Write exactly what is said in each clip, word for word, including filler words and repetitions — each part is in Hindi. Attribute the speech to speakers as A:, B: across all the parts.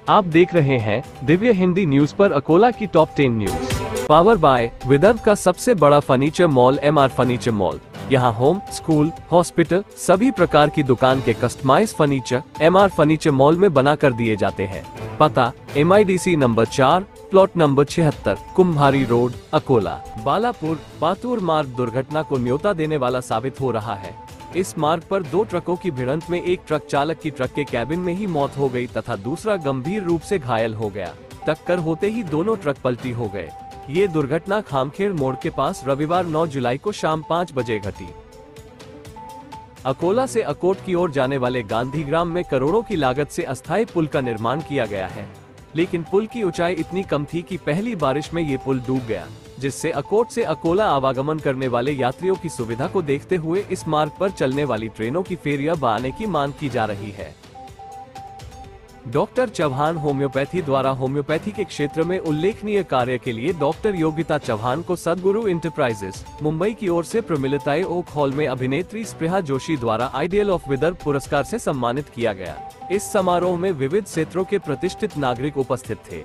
A: आप देख रहे हैं दिव्य हिंदी न्यूज पर अकोला की top ten news. Power by Vidarbha का सबसे बड़ा furniture mall M R furniture mall. यहाँ होम, स्कूल, हॉस्पिटल सभी प्रकार की दुकान के customise furniture M R furniture mall में बना कर दिए जाते हैं। पता M I D C number चार, प्लॉट नंबर छिहत्तर, कुम्भारी रोड, अकोला। बालापुर पातूर मार्ग दुर्घटना को न्योता देने वाला साबित हो रहा है। इस मार्ग पर दो ट्रकों की भिड़ंत में एक ट्रक चालक की ट्रक के कैबिन में ही मौत हो गई तथा दूसरा गंभीर रूप से घायल हो गया। टक्कर होते ही दोनों ट्रक पलटी हो गए। ये दुर्घटना खामखेड़ मोड़ के पास रविवार नौ जुलाई को शाम पाँच बजे घटी। अकोला से अकोट की ओर जाने वाले गांधीग्राम में करोड़ों की लागत से अस्थायी पुल का निर्माण किया गया है, लेकिन पुल की ऊंचाई इतनी कम थी कि पहली बारिश में ये पुल डूब गया, जिससे अकोट से अकोला आवागमन करने वाले यात्रियों की सुविधा को देखते हुए इस मार्ग पर चलने वाली ट्रेनों की फेरियां बढ़ाने की मांग की जा रही है। डॉक्टर चौहान होम्योपैथी द्वारा होम्योपैथी के क्षेत्र में उल्लेखनीय कार्य के लिए डॉक्टर योगिता चौहान को सदगुरु इंटरप्राइजेस मुंबई की ओर से प्रमिलिताई ओक हॉल में अभिनेत्री स्पृहा जोशी द्वारा आइडियल ऑफ विदर्भ पुरस्कार से सम्मानित किया गया। इस समारोह में विविध क्षेत्रों के प्रतिष्ठित नागरिक उपस्थित थे।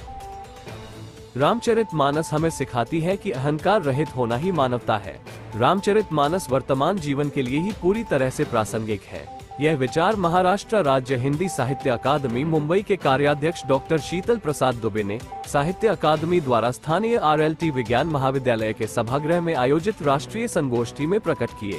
A: रामचरितमानस हमें सिखाती है कि अहंकार रहित होना ही मानवता है। रामचरितमानस वर्तमान जीवन के लिए ही पूरी तरह से प्रासंगिक है। यह विचार महाराष्ट्र राज्य हिंदी साहित्य अकादमी मुंबई के कार्याध्यक्ष डॉक्टर शीतल प्रसाद दुबे ने साहित्य अकादमी द्वारा स्थानीय आर एल टी विज्ञान महाविद्यालय के सभागृह में आयोजित राष्ट्रीय संगोष्ठी में प्रकट किए।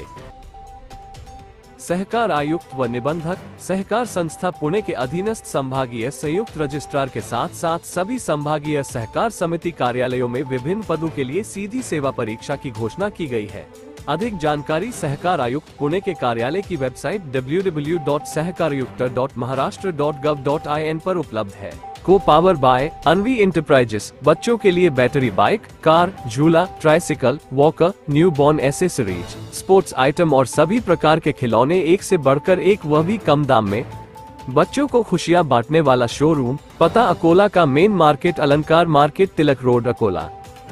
A: सहकार आयुक्त व निबंधक सहकार संस्था पुणे के अधीनस्थ संभागीय संयुक्त रजिस्ट्रार के साथ साथ सभी संभागीय सहकार समिति कार्यालयों में विभिन्न पदों के लिए सीधी सेवा परीक्षा की घोषणा की गई है। अधिक जानकारी सहकार आयुक्त पुणे के कार्यालय की website W W W dot सहकारायुक्त dot Maharashtra dot gov dot I N पर उपलब्ध है। को पावर बाय अनवी इंटरप्राइजेस बच्चों के लिए बैटरी बाइक, कार, झूला, tricycle, walker, new born accessories, sports item और सभी प्रकार के खिलौने एक से बढ़कर एक, वह भी कम दाम में। बच्चों को खुशियां बांटने वाला शोरूम। पता अकोला का main market, Alankar market, Tilak road, Akola.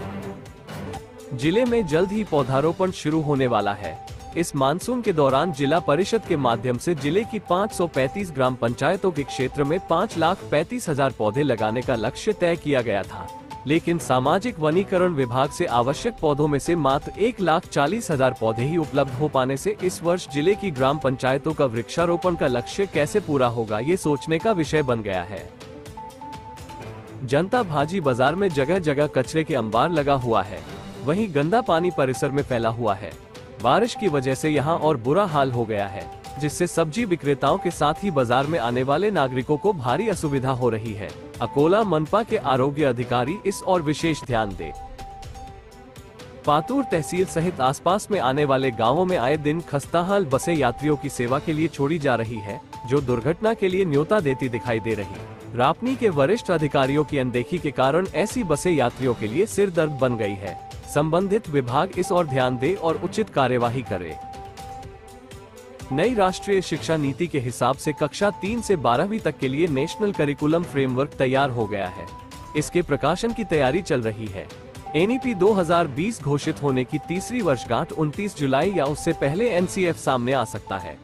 A: जिले में जल्द ही पौधारोपण शुरू होने वाला है। इस मानसून के दौरान जिला परिषद के माध्यम से जिले की पाँच सौ पैंतीस ग्राम पंचायतों के क्षेत्र में पाँच लाख पैंतीस हजार पौधे लगाने का लक्ष्य तय किया गया था, लेकिन सामाजिक वनीकरण विभाग से आवश्यक पौधों में से मात्र एक लाख चालीस हजार पौधे ही उपलब्ध हो पाने से इस वर्ष जिले की ग्राम पंचायतों का वृक्षारोपण का लक्ष्य कैसे पूरा होगा, ये सोचने का विषय बन गया है। जनता भाजी बाजार में जगह जगह कचरे के अंबार लगा हुआ है, वहीं गंदा पानी परिसर में फैला हुआ है। बारिश की वजह से यहां और बुरा हाल हो गया है, जिससे सब्जी विक्रेताओं के साथ ही बाजार में आने वाले नागरिकों को भारी असुविधा हो रही है। अकोला मनपा के आरोग्य अधिकारी इस और विशेष ध्यान दे। पातूर तहसील सहित आसपास में आने वाले गांवों में आए दिन खस्ताहाल बसें यात्रियों की सेवा के लिए छोड़ी जा रही है, जो दुर्घटना के लिए न्योता देती दिखाई दे रही। रापनी के वरिष्ठ अधिकारियों की अनदेखी के कारण ऐसी बसें यात्रियों के लिए सिरदर्द बन गई है। संबंधित विभाग इस और ध्यान दे और उचित कार्यवाही करे। नई राष्ट्रीय शिक्षा नीति के हिसाब से कक्षा तीन से बारहवीं तक के लिए नेशनल करिकुलम फ्रेमवर्क तैयार हो गया है। इसके प्रकाशन की तैयारी चल रही है। एन ई पी दो हज़ार बीस घोषित होने की तीसरी वर्षगांठ उनतीस जुलाई या उससे पहले एन सी एफ सामने आ सकता है।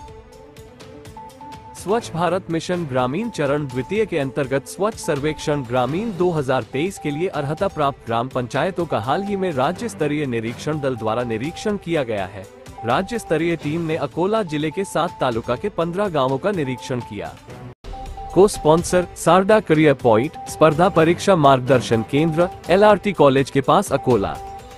A: स्वच्छ भारत मिशन ग्रामीण चरण द्वितीय के अंतर्गत स्वच्छ सर्वेक्षण ग्रामीण दो हज़ार तेईस के लिए अर्हता प्राप्त ग्राम पंचायतों का हाल ही में राज्य स्तरीय निरीक्षण दल द्वारा निरीक्षण किया गया है। राज्य स्तरीय टीम ने अकोला जिले के सात तालुका के पंद्रह गांवों का निरीक्षण किया। को स्पॉन्सर सारडा करियर पॉइंट स्पर्धा परीक्षा मार्गदर्शन केंद्र, एल आर टी कॉलेज के पास, अकोला।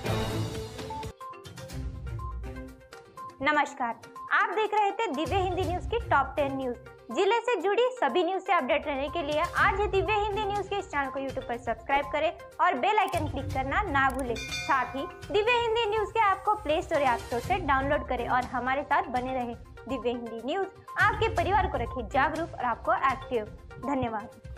B: नमस्कार, आप देख रहे थे दिव्य हिंदी न्यूज की टॉप टेन न्यूज। जिले से जुड़ी सभी न्यूज से अपडेट रहने के लिए आज ही दिव्य हिंदी न्यूज के इस चैनल को यूट्यूब पर सब्सक्राइब करें और बेल आइकन क्लिक करना ना भूलें। साथ ही दिव्य हिंदी न्यूज के ऐप को प्ले स्टोर या ऐप स्टोर से डाउनलोड करें और हमारे साथ बने रहें। दिव्य हिंदी न्यूज आपके परिवार को रखे जागरूक और आपको एक्टिव। धन्यवाद।